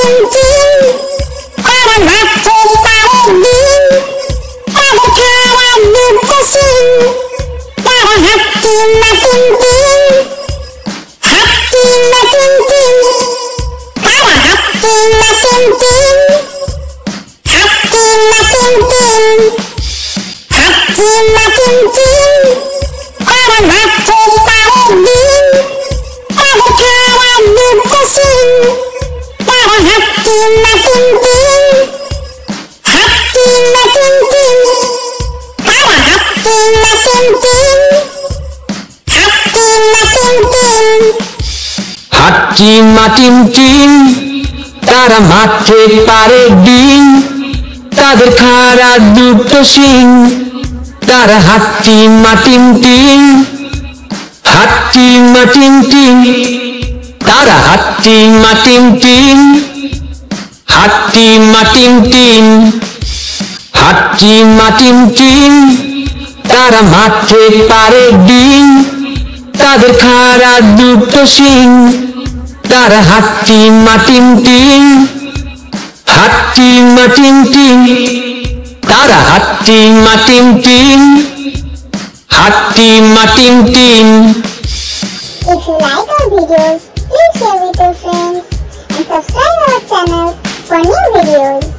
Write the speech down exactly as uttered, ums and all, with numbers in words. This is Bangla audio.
টিম টিম তারা মাঠে পারে দিন তাদের খাওয়ার দুটো সিং তারা হাঁটতি না টিম টিম হাঁটতি না টিম টিম তারা হাঁটতি না টিম টিম হাঁটতি না টিম টিম হাঁটতি না টিম টিম তারা মাঠে পারে দিন তাদের খাওয়ার দুটো সিং তারা হাঁটতি না টিম টিম হাঁটতি না টিম টিম তারা হাঁটতি না টিম টিম হাঁটতি না টিম টিম হাঁটতি না টিম টিম তারা মাঠে পারে ডিম তাদের খাড়া দুটো শিং তারা হাঁটতি না টিম টিম হাঁটতি না টিম টিম তারা হাঁটতি না টিম টিম হাঁটতি না টিম টিম হাঁটতি না টিম টিম তারা মাঠে পারে ডিম তাদের খাড়া দুটো শিং তারা হাঁটতি না টিম টিম হাঁটতি না টিম টিম তারা হাঁটতি না টিম টিম হাঁটতি না team team If you like our videos, please share with your friends and subscribe our channel for new videos.